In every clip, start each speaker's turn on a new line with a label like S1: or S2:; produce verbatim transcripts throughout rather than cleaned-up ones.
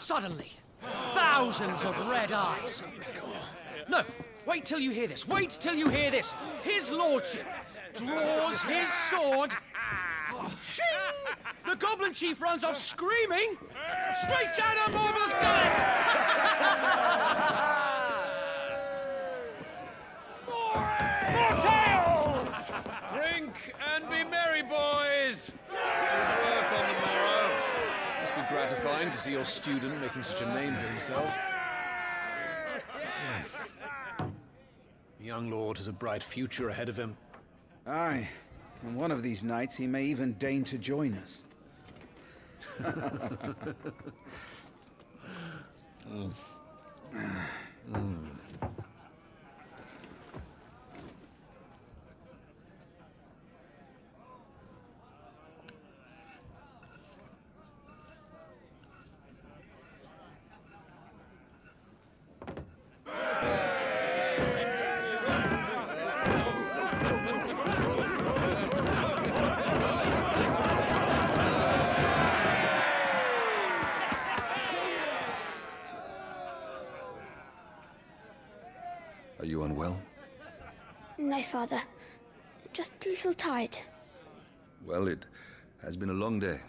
S1: Suddenly, thousands of red eyes. No, wait till you hear this. Wait till you hear this. His lordship draws his sword. The goblin chief runs off screaming, straight down on Morval's gullet! More tales!
S2: Drink and be merry, boys! Good work on the morrow. Must be gratifying to see your student making such a name for himself. The young lord has a bright future ahead of him.
S3: Aye, and one of these nights he may even deign to join us.
S2: mm. Mm.
S4: Are you unwell?
S5: No, Father. Just a little tired.
S4: Well, it has been a long day.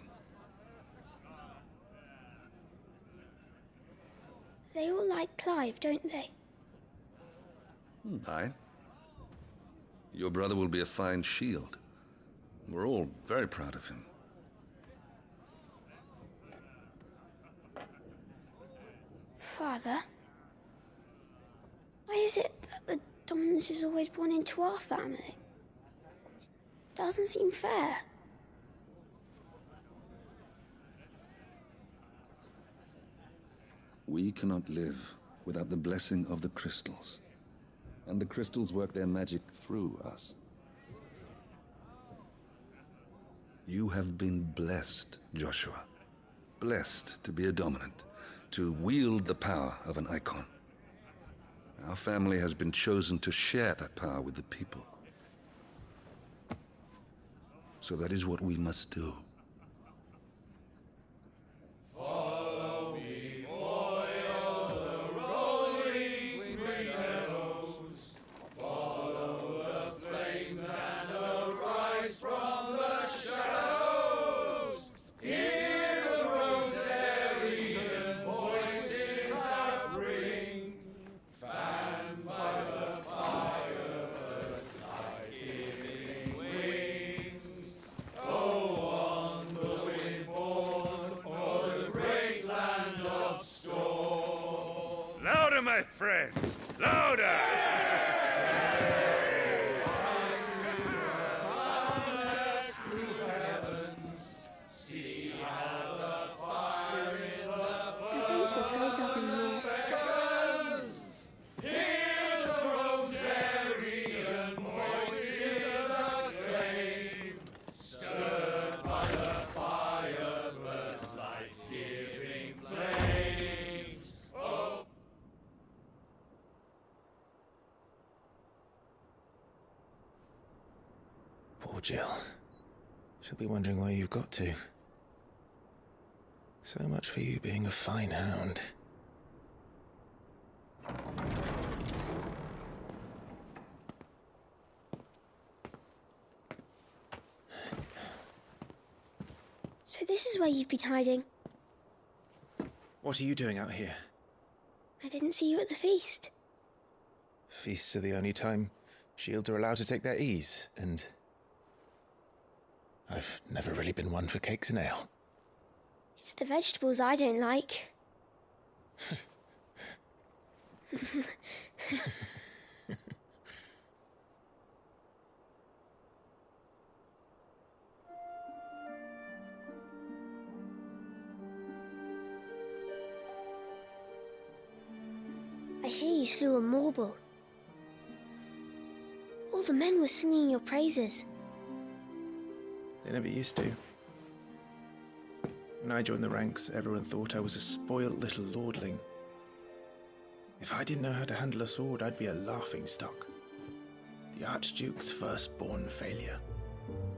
S5: They all like Clive, don't they?
S4: Hmm, aye. Your brother will be a fine shield. We're all very proud of him.
S5: Father? Why is it that the dominance is always born into our family? It doesn't seem fair.
S4: We cannot live without the blessing of the crystals. And the crystals work their magic through us. You have been blessed, Joshua. Blessed to be a dominant, to wield the power of an icon. Our family has been chosen to share that power with the people. So that is what we must do.
S6: Follow me, boil the rolling green meadows. Follow the flames and arise from the shadows. Hear the rosarian voices that ring. Fanned by the fire, birds like giving wings. Go on, the wind-born, o'er the great land of storm.
S7: Louder, my friends! Louder!
S6: See how the fire in the
S5: I don't suppose I've been missed.
S6: Hear the rosarian voices acclaim, stirred by the fire, birds life-giving flames. Oh.
S8: Poor Jill. She'll be wondering where you've got to. So much for you being a fine hound.
S5: So this is where you've been hiding.
S8: What are you doing out here?
S5: I didn't see you at the feast.
S8: Feasts are the only time shields are allowed to take their ease, and I've never really been one for cakes and ale.
S5: It's the vegetables I don't like. I hear you slew a Morble. All the men were singing your praises.
S8: They never used to. When I joined the ranks, everyone thought I was a spoiled little lordling. If I didn't know how to handle a sword, I'd be a laughingstock. The Archduke's firstborn failure.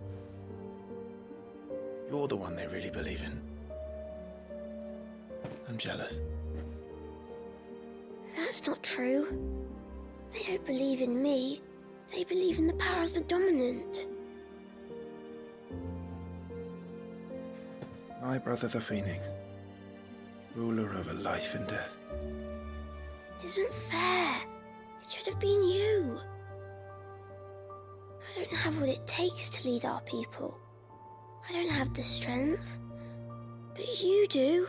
S8: You're the one they really believe in. I'm jealous.
S5: That's not true. They don't believe in me. They believe in the power of the Dominant.
S8: My brother the Phoenix, ruler over life and death.
S5: It isn't fair. It should have been you. I don't have what it takes to lead our people. I don't have the strength. But you do.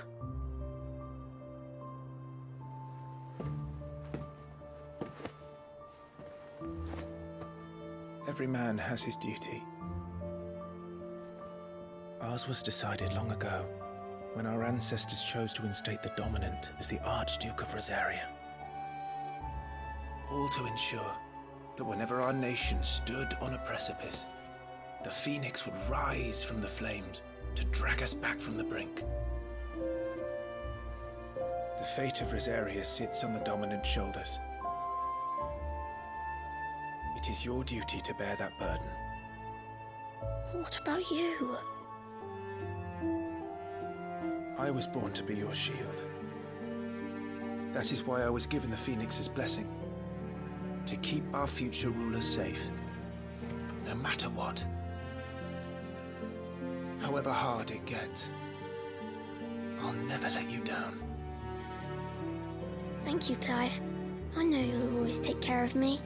S8: Every man has his duty. Ours was decided long ago, when our ancestors chose to instate the Dominant as the Archduke of Rosaria. All to ensure that whenever our nation stood on a precipice, the Phoenix would rise from the flames to drag us back from the brink. The fate of Rosaria sits on the Dominant's shoulders. It is your duty to bear that burden.
S5: What about you?
S8: I was born to be your shield. That is why I was given the Phoenix's blessing. To keep our future rulers safe, no matter what. However hard it gets, I'll never let you down.
S5: Thank you, Clive. I know you'll always take care of me.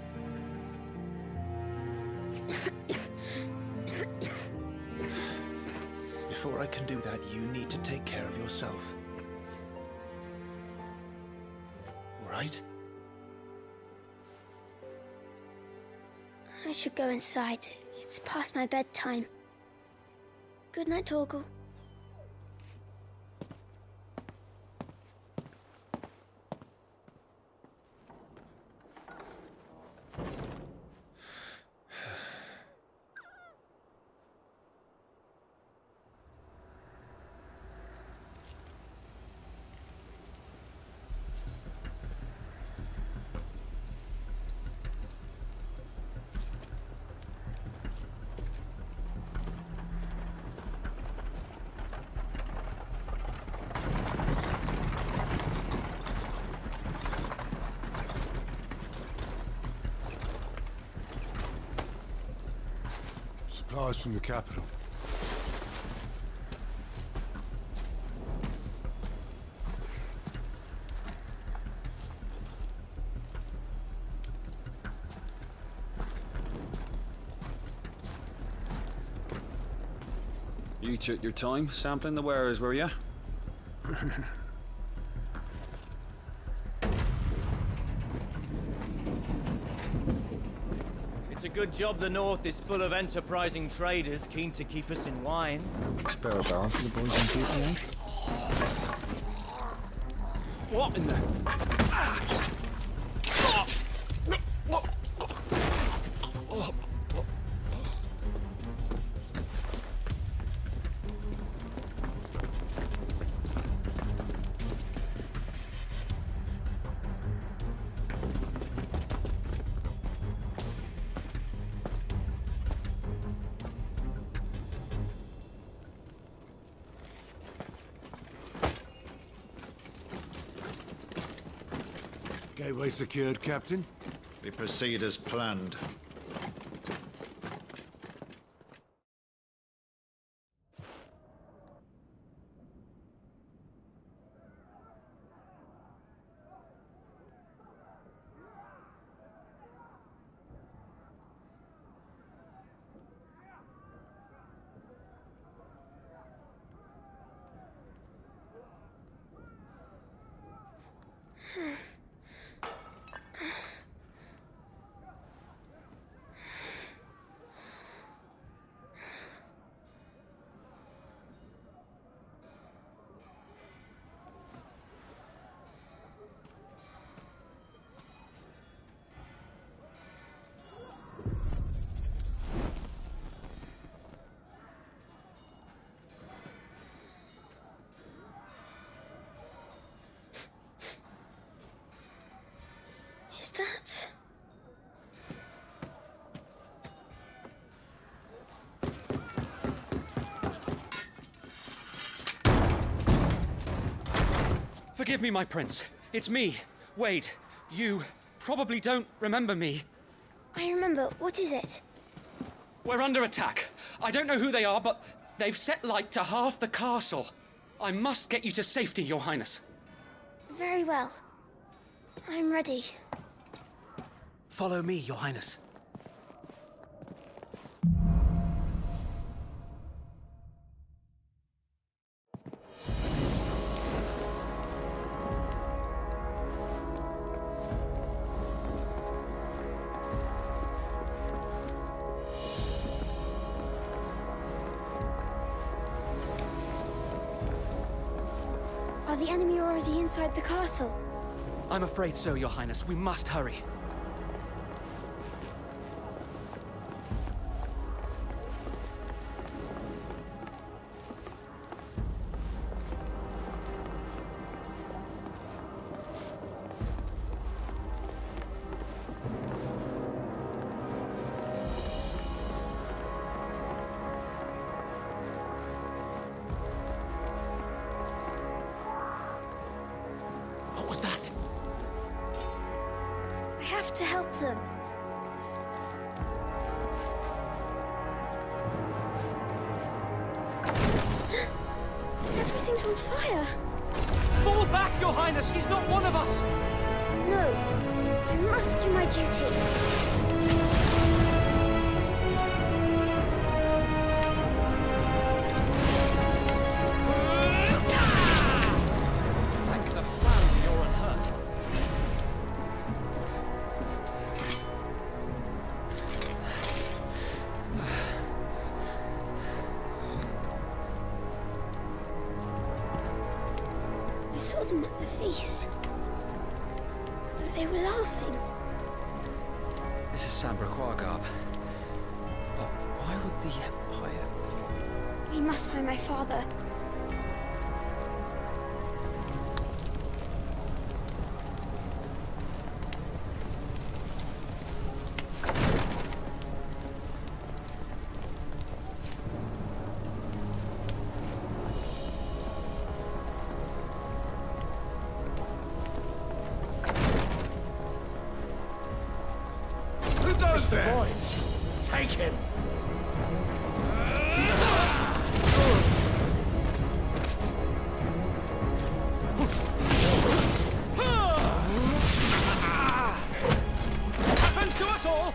S8: Before I can do that, you need to take care of yourself. All right?
S5: I should go inside. It's past my bedtime. Good night, Torgal.
S9: Supplies from the capital.
S2: You took your time sampling the wares, were you?
S10: It's a good job the North is full of enterprising traders keen to keep us in line.
S11: Spare a barrel for the boys and people, eh?
S10: What in the... Ah! Oh! Oh! Oh!
S9: Gateway secured, Captain.
S12: We proceed as planned.
S5: Is that...
S1: Forgive me, my prince. It's me, Wade. You probably don't remember me.
S5: I remember. What is it?
S1: We're under attack. I don't know who they are, but they've set light to half the castle. I must get you to safety, Your Highness.
S5: Very well. I'm ready.
S1: Follow me, Your Highness.
S5: Are the enemy already inside the castle?
S1: I'm afraid so, Your Highness. We must hurry. What was that?
S5: I have to help them. Everything's on fire.
S1: Fall back, Your Highness! He's not one of us!
S5: No. I must do my duty.
S1: Thank the Frown you're unhurt.
S5: I saw them at the feast. They were laughing.
S1: This is Sambra Garb. But why would the Empire...
S5: We must find my father.
S6: Boy, take him!
S1: Happens to us all!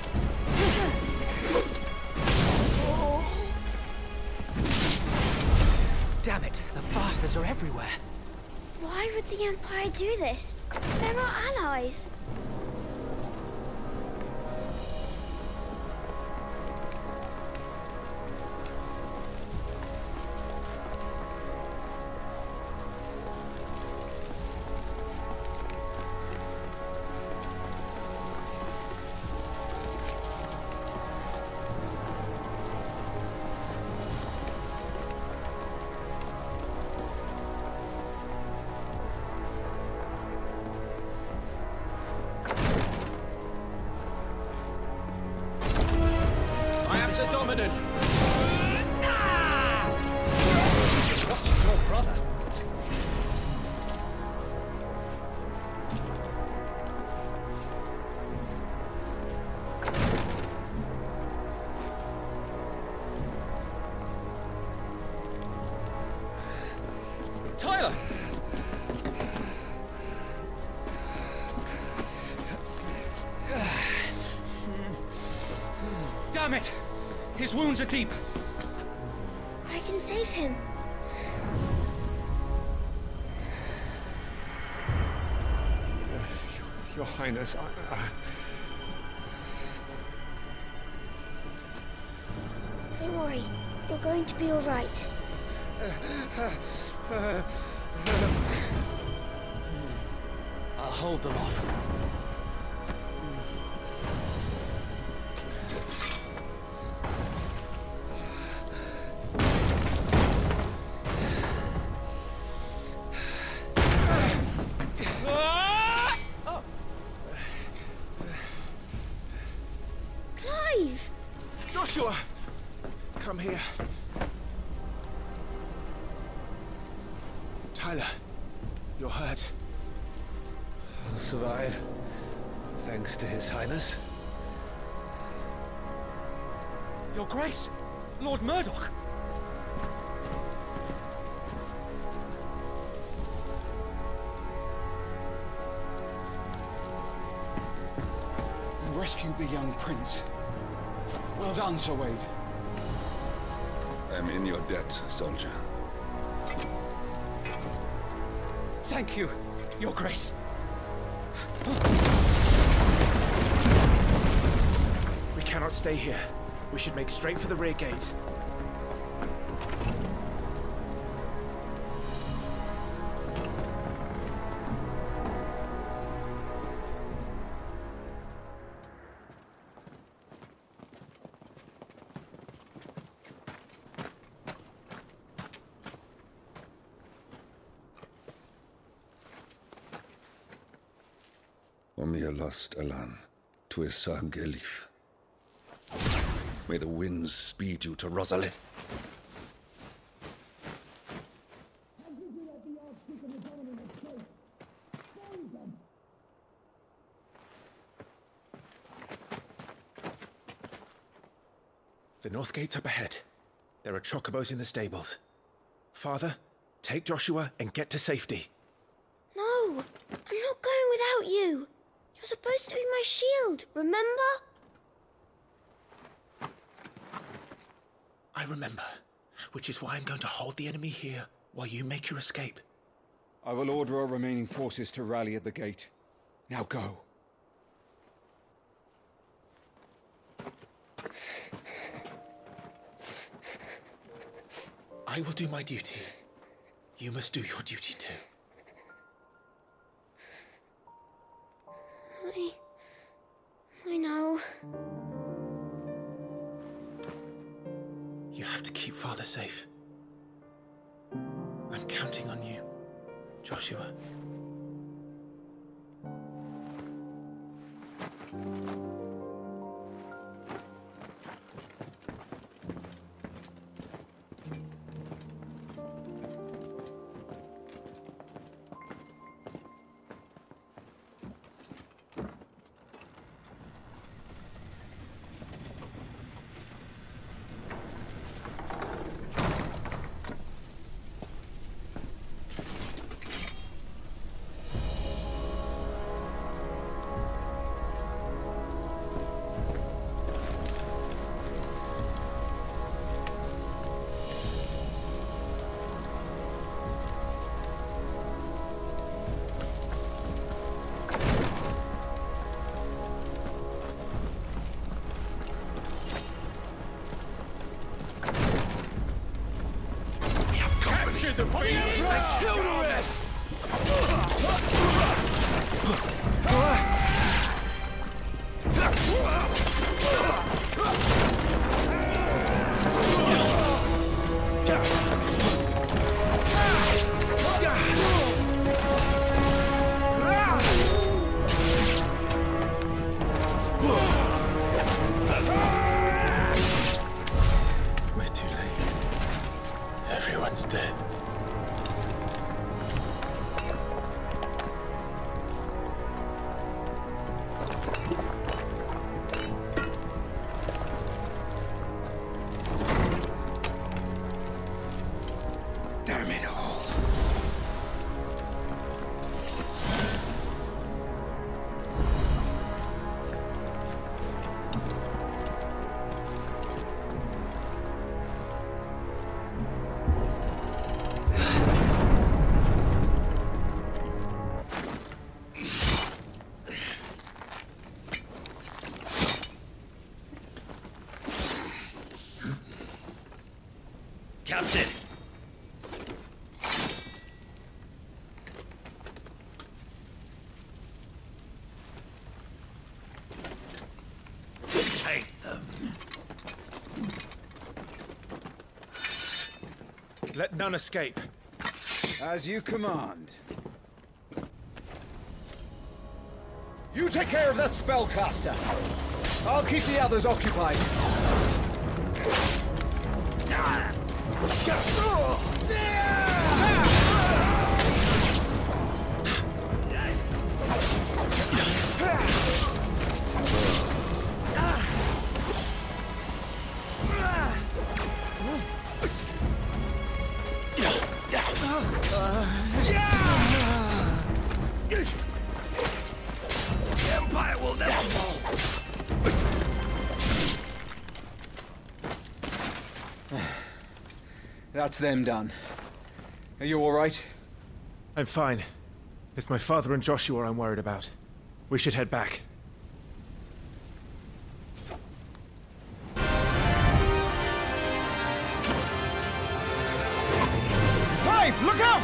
S1: Damn it, the bastards are everywhere.
S5: Why would the Empire do this? They're our allies.
S2: I am the dominant.
S1: Watch your brother. Tyler! Damn it! His wounds are deep.
S5: I can save him.
S9: Your Highness, I, I...
S5: Don't worry. You're going to be all right.
S1: I'll hold them off.
S5: Clive!
S8: Joshua! Come here. Tyler, your hurt.
S2: I'll survive, thanks to His Highness.
S1: Your Grace, Lord Murdoch.
S3: You rescued the young prince. Well done, Sir Wade.
S4: I'm in your debt, soldier.
S1: Thank you, Your Grace.
S8: We cannot stay here. We should make straight for the rear gate.
S4: Omir lost Alan, Tuisa Gelif. May the winds speed you to Rosalith.
S8: The north gate's up ahead. There are chocobos in the stables. Father, take Joshua and get to safety.
S5: No, I'm not going without you. You're supposed to be my shield, remember?
S8: I remember, which is why I'm going to hold the enemy here while you make your escape.
S3: I will order our remaining forces to rally at the gate. Now go.
S8: I will do my duty. You must do your duty too.
S5: I... I know.
S8: You have to keep Father safe. I'm counting on you, Joshua.
S6: Captain! Take them.
S8: Let none escape.
S3: As you command. You take care of that spellcaster. I'll keep the others occupied. That's them done. Are you all right?
S8: I'm fine. It's my father and Joshua I'm worried about. We should head back.
S3: Clive, look out!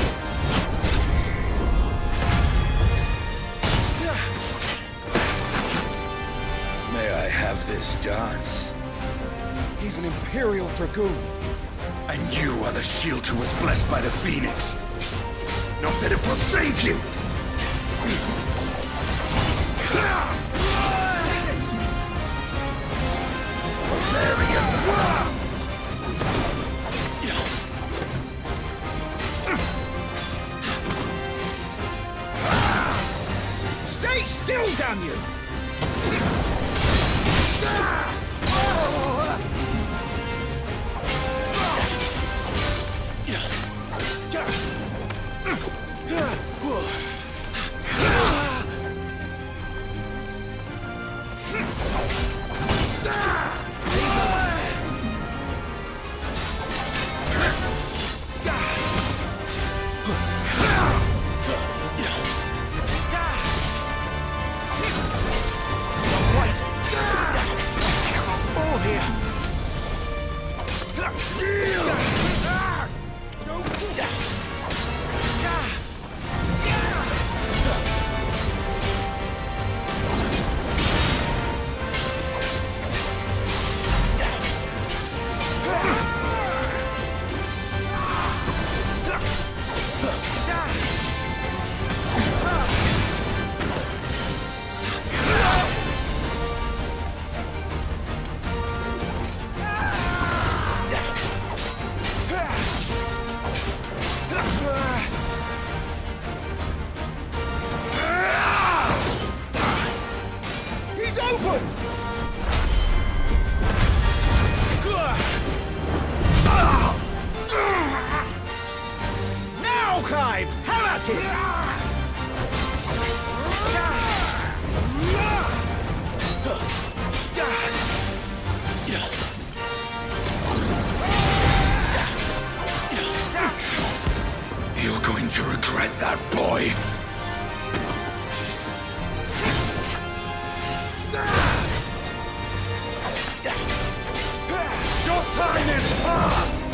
S13: May I have this dance?
S3: He's an Imperial Dragoon.
S13: And you are the shield who was blessed by the Phoenix. Not that it will save you!
S3: Stay still, damn you!
S13: You're going to regret that, boy.
S3: Your time is past!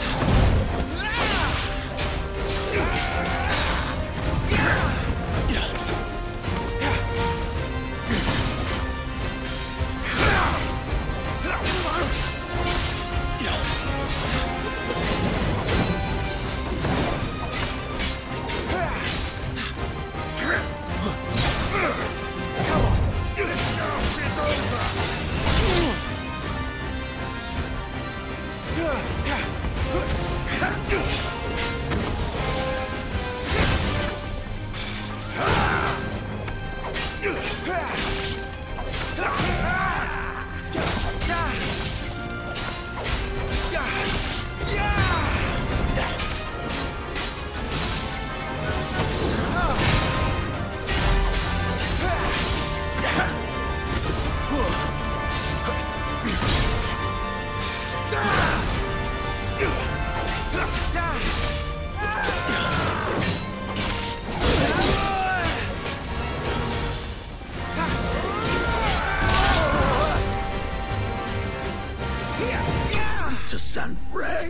S13: To San Reg.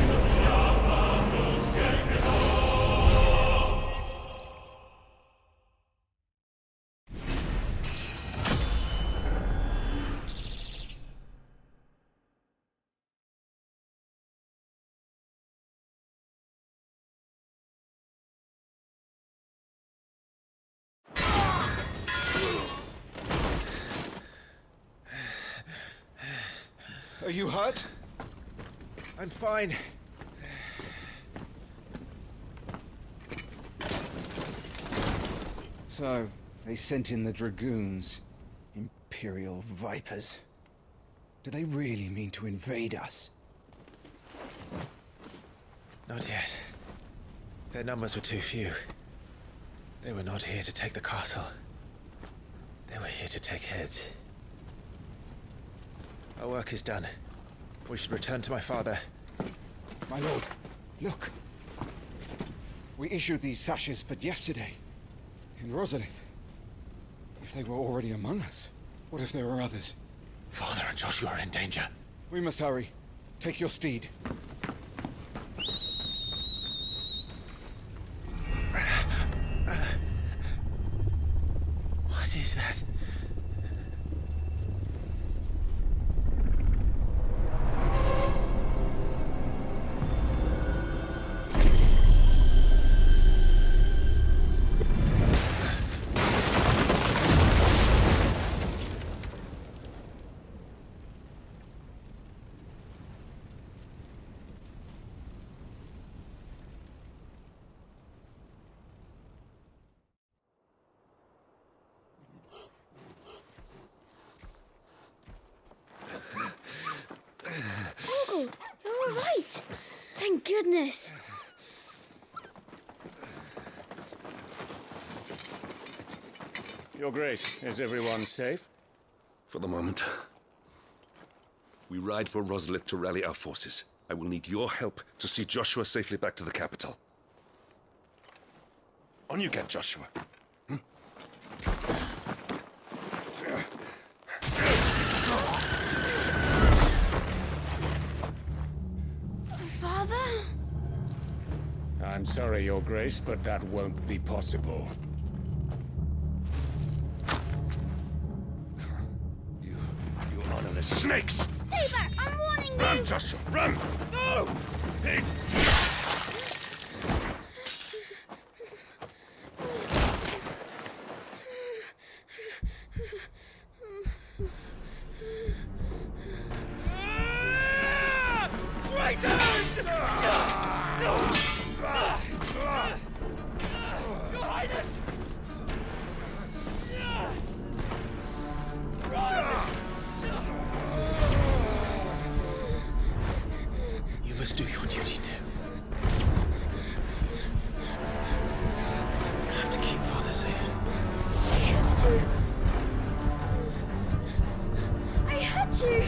S3: Are you hurt?
S8: I'm fine.
S3: So, they sent in the Dragoons. Imperial Vipers. Do they really mean to invade us?
S8: Not yet. Their numbers were too few. They were not here to take the castle. They were here to take heads. Our work is done. We should return to my father.
S3: My lord, look. We issued these sashes but yesterday, in Rosalith. If they were already among us, what if there were others?
S8: Father and Joshua are in danger.
S3: We must hurry. Take your steed.
S8: What is that?
S5: Thank goodness.
S6: Your Grace, is everyone safe?
S4: For the moment. We ride for Rosalith to rally our forces. I will need your help to see Joshua safely back to the capital. On you get, Joshua. Hmm?
S5: Father?
S6: I'm sorry, Your Grace, but that won't be possible.
S4: You... you honorless snakes!
S5: Stay back! I'm warning you!
S4: Run, Joshua, run! No! Hey.
S8: You must do your duty too. You have to keep Father safe.
S5: I have to. I had to.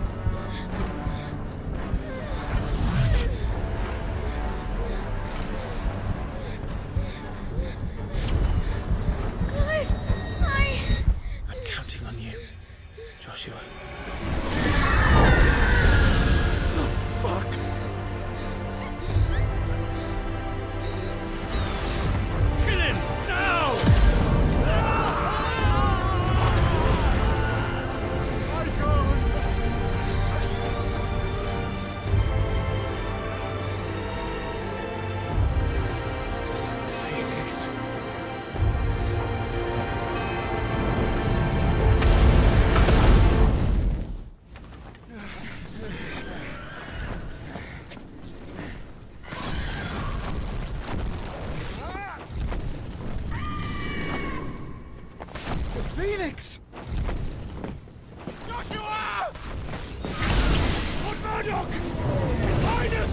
S5: Clive, I...
S8: I'm counting on you, Joshua.
S13: Fuck!
S6: Kill him! Now!
S13: Phoenix. The Phoenix!
S6: Joshua! Lord Murdoch! His Highness!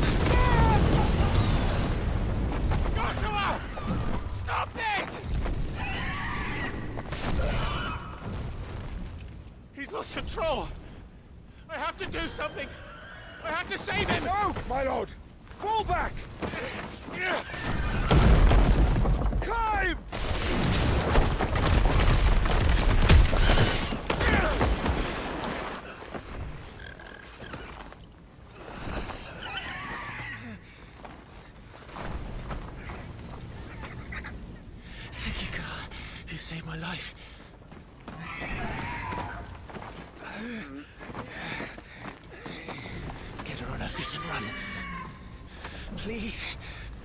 S6: Joshua! Stop this!
S13: He's lost control! I have to do something! I have to save him! No, my lord! Fall back! Clive!
S8: Thank you, God. You saved my life. Get her on her feet and run. Please.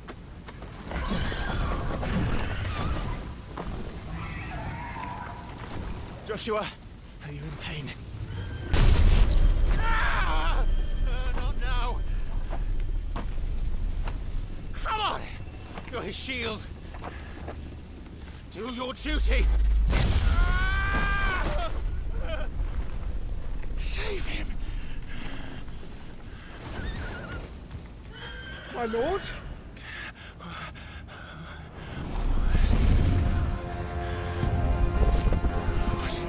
S8: Joshua, are you in pain?
S13: Ah! Uh, not now. Come on! You're his shield. Do your duty. Ah! Save him. My lord? What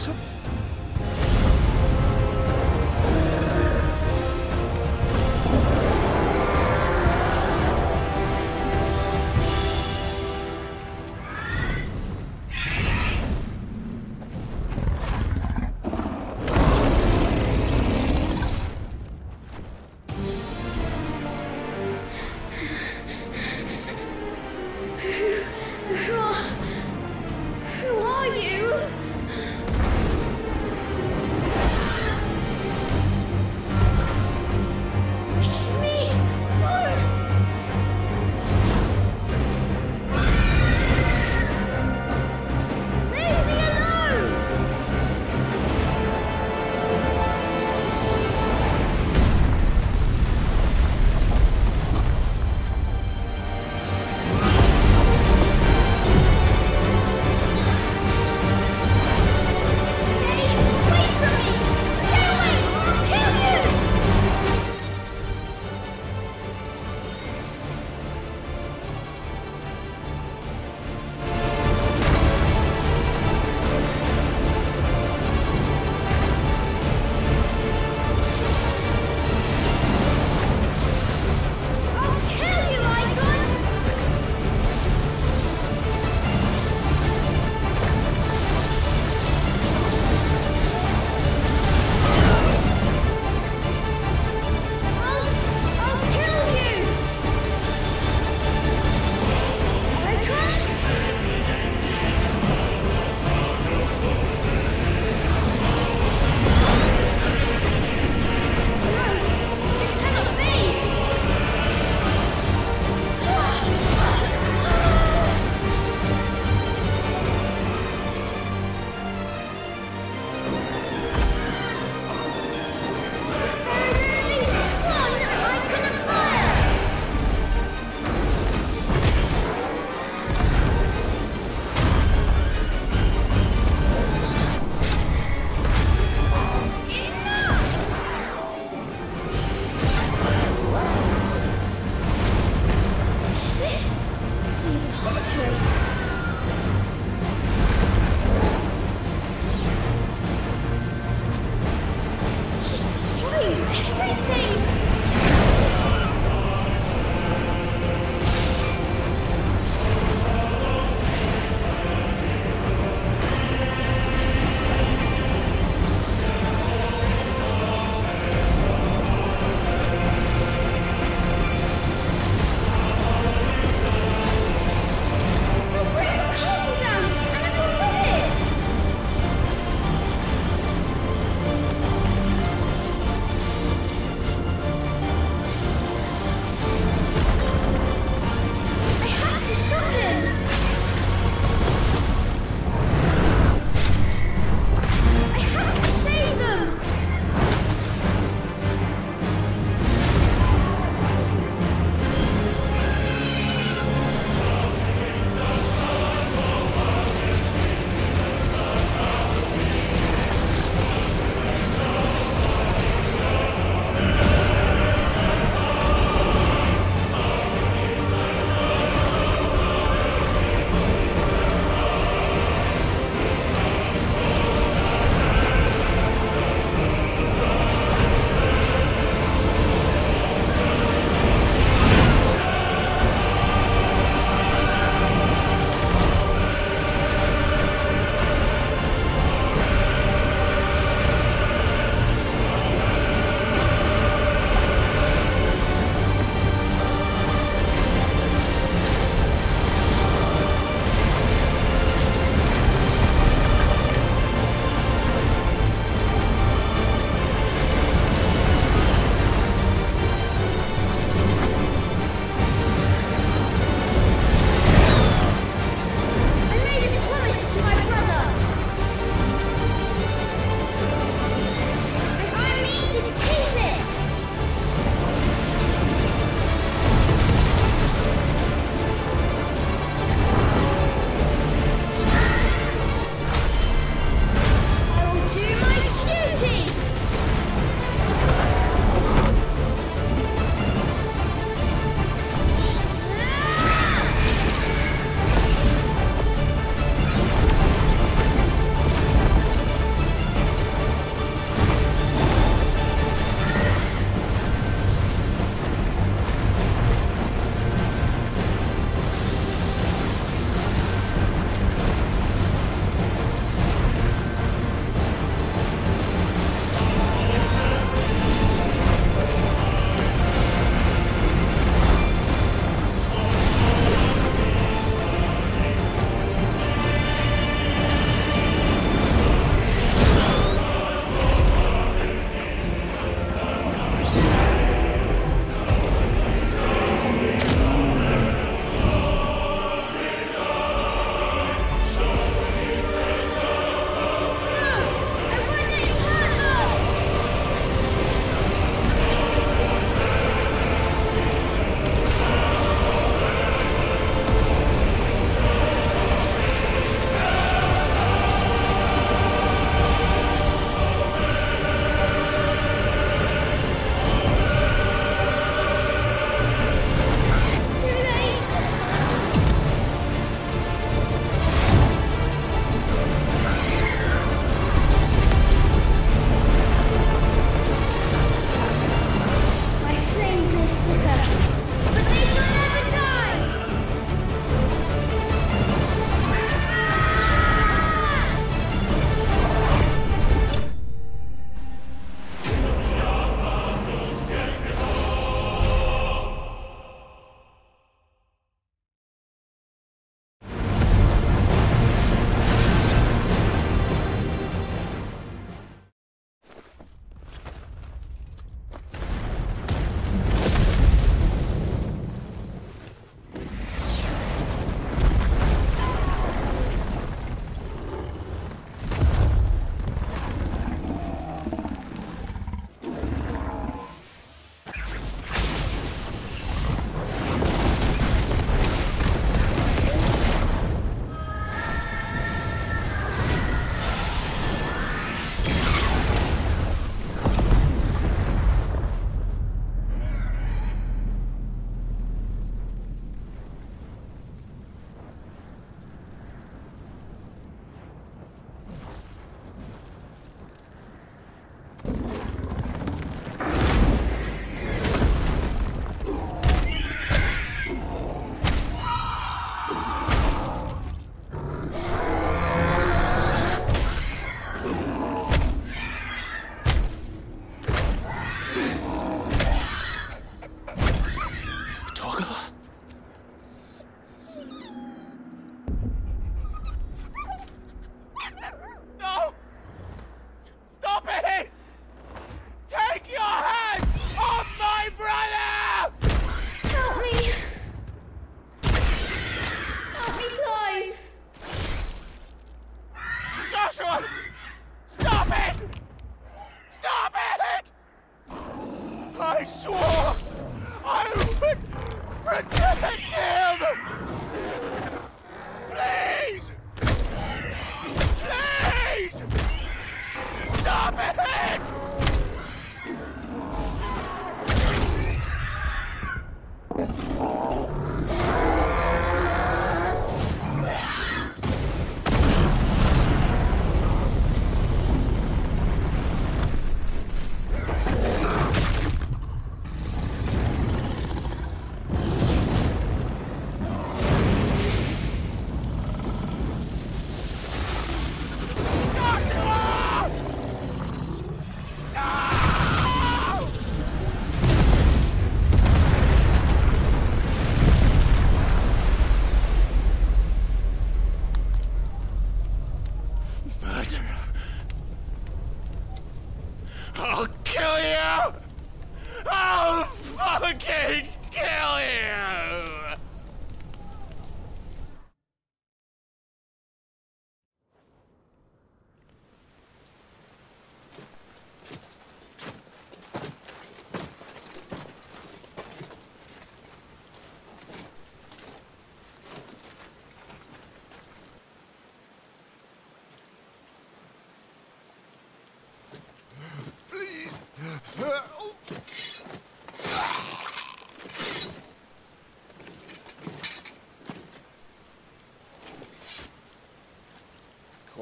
S3: impossible.
S5: Who are, who are you?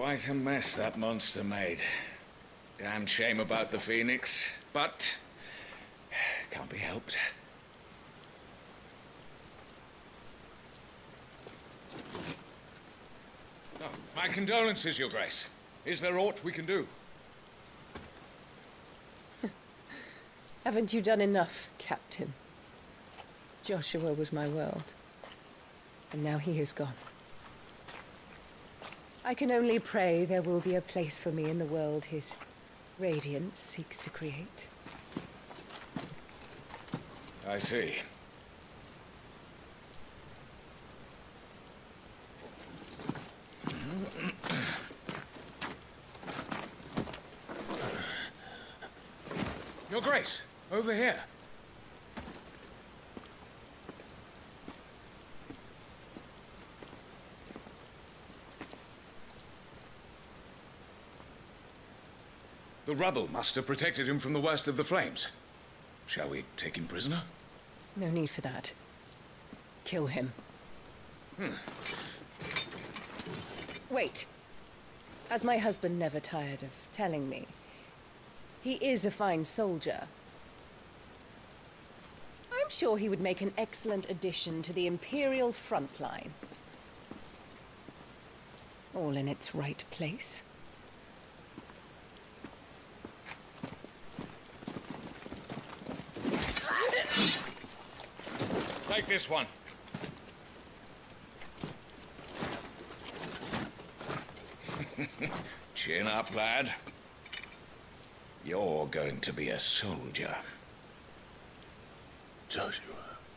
S2: Quite a mess that monster made. Damn shame about the Phoenix, but can't be helped. Oh, my condolences, Your Grace. Is there aught we can do?
S14: Haven't you done enough, Captain? Joshua was my world, and now he is gone. I can only pray there will be a place for me in the world his radiance seeks to create.
S2: I see. Your Grace, over here. The rubble must have protected him from the worst of the flames. Shall we take him prisoner?
S14: No need for that. Kill him.
S2: Hmm.
S14: Wait. As my husband never tired of telling me, he is a fine soldier. I'm sure he would make an excellent addition to the Imperial front line. All in its right place.
S2: Take this one. Chin up, lad. You're going to be a soldier.
S13: Joshua.